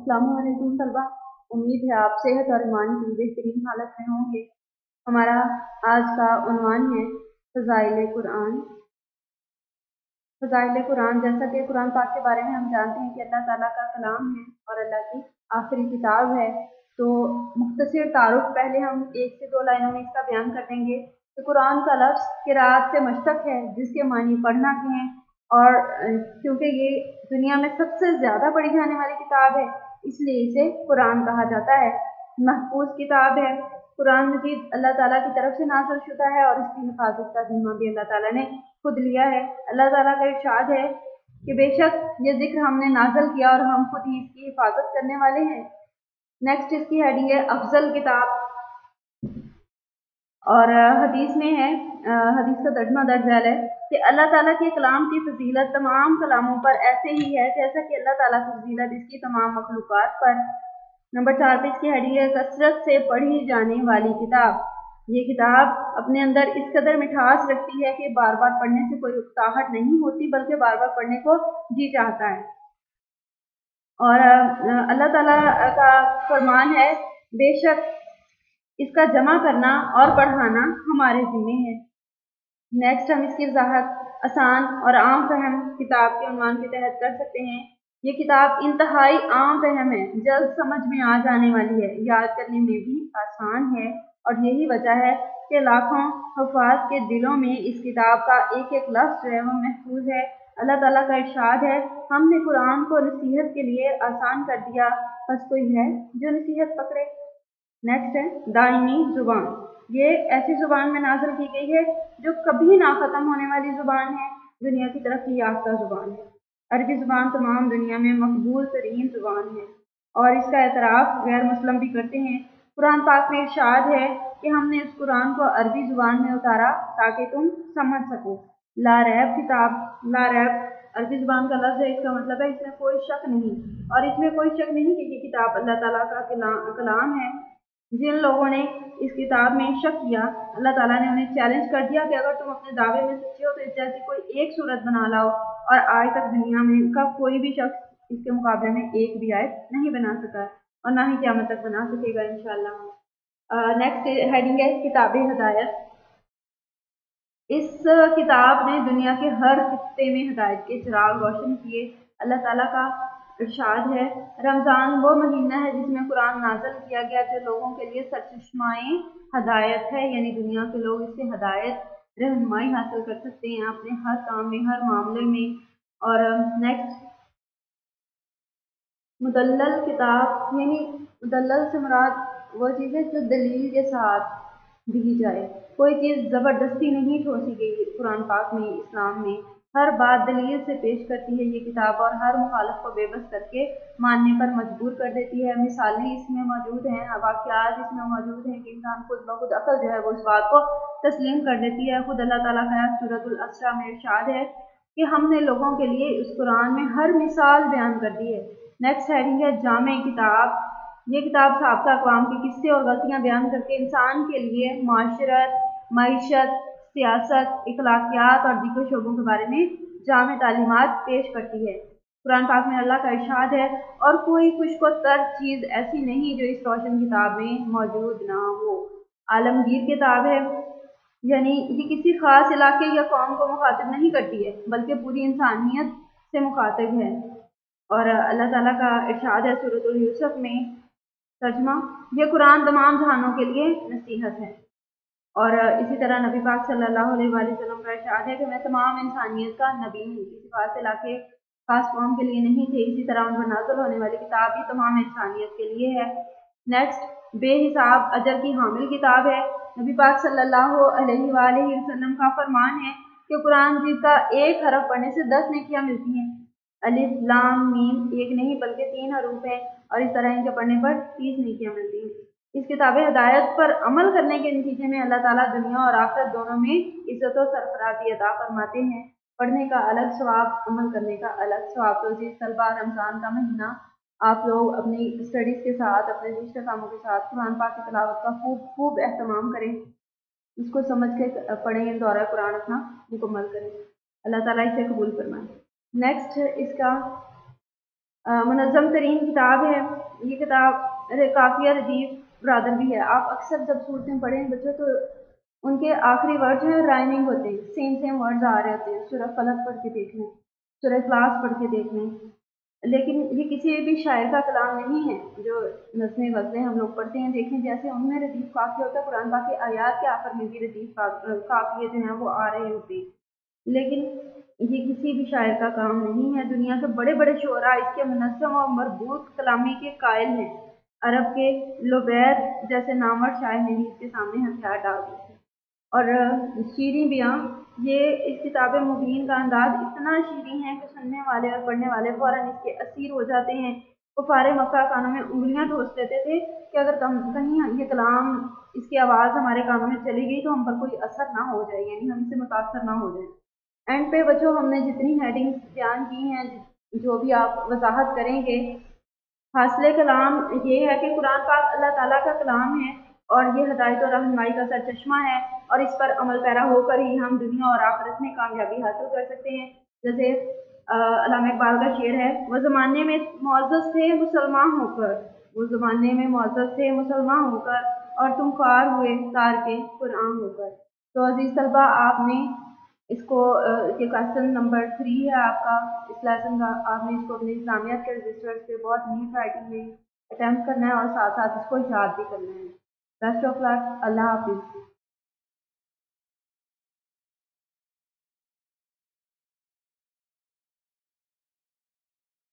अस्सलाम वालेकुम तलबा। उम्मीद है आप सेहत और ईमान की बेहतरीन हालत में होंगे। हमारा आज का उन्वान है फ़ज़ाइल कुरान। फ़ज़ाइल कुरान, जैसा कि कुरान पाक के बारे में हम जानते हैं कि अल्लाह ताला का कलाम है और अल्लाह की आखिरी किताब है। तो मुख्तसर तारुफ पहले हम 1 से 2 लाइनों में इसका बयान कर देंगे कि कुरान का लफ्ज़ क़िराअत से मुश्तक़ है, जिसके मानी पढ़ना के हैं। और क्योंकि ये दुनिया में सबसे ज़्यादा पढ़ी जाने वाली किताब है, इसलिए इसे कुरान कहा जाता है। महफूज किताब है। कुरान मजीद अल्लाह ताला की तरफ से नाज़िल शुदा है और इसकी हिफाजत का ज़िम्मा भी अल्लाह ताला ने खुद लिया है। अल्लाह ताला का इरशाद है कि बेशक ये ज़िक्र हमने नाज़िल किया और हम खुद ही इसकी हिफाजत करने वाले हैं। नेक्स्ट इसकी हेडिंग है अफजल किताब। और हदीस में है, हदीस का तर्जुमा दर्ज है कि अल्लाह ताला के कलाम की फजीलत तमाम कलामों पर ऐसे ही है जैसा कि अल्लाह ताला की फजीलत इसकी तमाम मखलूक़ात पर। नंबर 4 पे इसकी हेडिंग है कसरत से पढ़ी जाने वाली किताब। ये किताब अपने अंदर इस कदर मिठास रखती है कि बार बार पढ़ने से कोई उकताहट नहीं होती, बल्कि बार बार पढ़ने को जी चाहता है। और अल्लाह ताला का फरमान है, बेशक इसका जमा करना और पढ़ाना हमारे ज़िम्मे है। नेक्स्ट हम इसकी वजाहत आसान और आम फहम किताब के उन्वान के तहत कर सकते हैं। ये किताब इंतहाई आम फहम है, जल्द समझ में आ जाने वाली है, याद करने में भी आसान है और यही वजह है कि लाखों हुफ़ाज़ के दिलों में इस किताब का एक एक लफ्ज़ जो है वो महफूज है। अल्लाह ताला का इरशाद है, हमने कुरान को नसीहत के लिए आसान कर दिया, बस कोई है जो नसीहत पकड़े। नेक्स्ट है दायमी ज़ुबान। ये ऐसी ज़ुबान में नाज़िल की गई है जो कभी ना ख़त्म होने वाली ज़ुबान है, दुनिया की तरक्की याफ्ता ज़ुबान है। अरबी ज़ुबान तमाम दुनिया में मकबूल तरीन ज़ुबान है और इसका एतराफ़ गैर मुस्लिम भी करते हैं। कुरान पाक में इरशाद है कि हमने इस कुरान को अरबी ज़ुबान में उतारा ताकि तुम समझ सको। लारैब किताब। लारैब अरबी ज़ुबान का लफ्ज़ है, इसका मतलब है इसमें कोई शक नहीं, और इसमें कोई शक नहीं कि ये किताब अल्लाह ताला का कलाम है। जिन लोगों ने इस किताब में शक किया, अल्लाह ताला ने उन्हें चैलेंज कर दिया कि अगर तुम अपने दावे में सच्चे हो तो इस जैसी कोई एक सूरत बना लाओ, और आज तक दुनिया में का कोई भी शख्स इसके मुकाबले में एक भी आयत नहीं बना सका और ना ही क़यामत तक बना सकेगा इंशाअल्लाह। नेक्स्ट हेडिंग है किताब हिदायत। इस किताब ने दुनिया के हर खित्ते में हिदायत के चिराग रोशन किए। अल्लाह ताला का इरशाद है, रमज़ान वो महीना है जिसमें कुरान नाज़िल किया गया, जो लोगों के लिए सरचश्माए हदायत है, यानी दुनिया के लोग इससे हदायत रहनुमाई हासिल कर सकते हैं अपने हर काम में, हर मामले में। और नेक्स्ट मुदल्लल किताब, यानी मुदल्लल से मुराद वो चीज़ है जो दलील के साथ दी जाए। कोई चीज़ ज़बरदस्ती नहीं ठोसी गई कुरान पाक में, इस्लाम में हर बात दलील से पेश करती है ये किताब, और हर मुखालिफ को बेबस करके मानने पर मजबूर कर देती है। मिसालें इसमें मौजूद हैं, वाक़यात इसमें मौजूद हैं कि इंसान खुद ब खुद अक़ल जो है वो इस बात को तस्लीम कर देती है। खुद अल्लाह ताला का सूरतुल असरा में इरशाद है कि हमने लोगों के लिए इस कुरान में हर मिसाल बयान कर दी है। नेक्स्ट हेडिंग है जामे किताब। ये किताब साबका अक़वाम के किस्से और गलतियाँ बयान करके इंसान के लिए माशरत, मईशत, सियासत, इखलाकियात और दीगर शोबों के बारे में जामे तालीमात पेश करती है। कुरान पाक में अल्लाह का इरशाद है, और कोई खुश्क व तर चीज़ ऐसी नहीं जो इस रोशन किताब में मौजूद ना हो। आलमगीर किताब है, यानी ये किसी ख़ास इलाके या कौम को मुखातिब नहीं करती है, बल्कि पूरी इंसानियत से मुखातिब है। और अल्लाह ताला का इरशाद है सूरतुल यूसुफ में, तर्जुमा, ये कुरान तमाम जहानों के लिए नसीहत है। और इसी तरह नबी पाक सल्लल्लाहु अलैहि वसल्लम का इरशाद है कि मैं तमाम इंसानियत का नबी हूँ, किसी खास इलाके खास कौम के लिए नहीं थे। इसी तरह उन पर नाज़िल होने वाली किताब भी तमाम इंसानियत के लिए है। नेक्स्ट बेहिसाब अजर की हामिल किताब है। नबी पाक सल्लल्लाहु अलैहि वसल्लम का फरमान है कि कुरान जिसका एक हरफ पढ़ने से 10 नेकियां मिलती हैं। अलिफ लाम मीम एक नहीं बल्कि 3 हरूफ हैं, और इस तरह इनके पढ़ने पर 30 नेकियां मिलती हैं। इस किताब हिदायत पर अमल करने के नतीजे में अल्लाह ताला दुनिया और आखिरत दोनों में इज़्ज़त और सरफराजी अता फरमाते हैं। पढ़ने का अलग सवाब, अमल करने का अलग सवाब। तो इस तलबा रमज़ान का महीना आप लोग अपनी स्टडीज़ के साथ, अपने दूसरे कामों के साथ कुरान पाक की तिलावत का खूब एहतमाम करें, इसको समझ के पढ़ें, दौरा कुरान अपना मुकम्मल करें। अल्लाह ताला इसे कबूल फरमाए। नेक्स्ट इसका منظم ترین کتاب ہے یہ کتاب۔ کافیہ ردیف برادر بھی ہے۔ آپ اکثر جب صورتیں پڑھیں بچوں تو ان کے آخری ورڈ جو ہے رائمنگ ہوتے ہیں، سیم سیم ورڈز آ رہے ہوتے ہیں۔ سورہ فلق پڑھ کے دیکھ لیں، سورہ اخلاص پڑھ کے دیکھ لیں۔ لیکن یہ کسی بھی شاعر کا کلام نہیں ہے جو نظمیں غزلیں ہم لوگ پڑھتے ہیں، دیکھیں جیسے ان میں ردیف قافیہ ہوتا ہے، قرآن پاک کی آیات کے آخر میں بھی ردیف قافیے جو ہیں وہ آ رہے ہوتے ہیں۔ لیکن یہ کسی بھی شاعر کا کام نہیں ہے۔ دنیا کے بڑے بڑے شعراء اس کے منظم اور مربوط کلامی کے قائل ہیں۔ عرب کے لبید جیسے نامور شاعر نے بھی اس کے سامنے ہتھیار ڈال دیے تھے۔ اور شیریں بیاں، یہ اس کتاب مبین کا انداز اتنا شیریں ہے کہ سننے والے اور پڑھنے والے فوراً اس کے اسیر ہو جاتے ہیں۔ کفار مکہ کانوں میں انگلیاں ٹھوس لیتے تھے کہ اگر کہیں یہ کلام، اس کی آواز ہمارے کانوں میں چلی گئی تو ہم پر کوئی اثر نہ ہو جائے، یعنی ہم سے متاثر نہ ہو جائے۔ اینڈ پہ بچوں ہم نے جتنی ہیڈنگز بیان کی ہیں، جو بھی آپ وضاحت کریں گے، حاصل کلام یہ ہے کہ قرآن پاک اللہ تعالیٰ کا کلام ہے اور یہ ہدایت اور رہنمائی کا سرچشمہ ہے، اور اس پر عمل پیرا ہو کر ہی ہم دنیا اور آخرت میں کامیابی حاصل کر سکتے ہیں۔ جیسے علامہ اقبال کا شعر ہے، وہ زمانے میں معزز تھے مسلمان ہو کر، وہ زمانے میں معزز تھے مسلمان ہو کر، اور تم خوار ہوئے تار کے قرآن ہو کر۔ تو عزیز طلبہ، آپ نے اس کو یہ کویشچن نمبر 3 ہے آپ کا اس لیسن کا، آپ نے اس کو اپنے اسلامیات کے رجسٹر پہ بہت نیٹ رائٹنگ میں اٹیمپٹ کرنا ہے اور ساتھ ساتھ اس کو یاد بھی کرنا ہے۔ بیسٹ آف لک، اللہ حافظ۔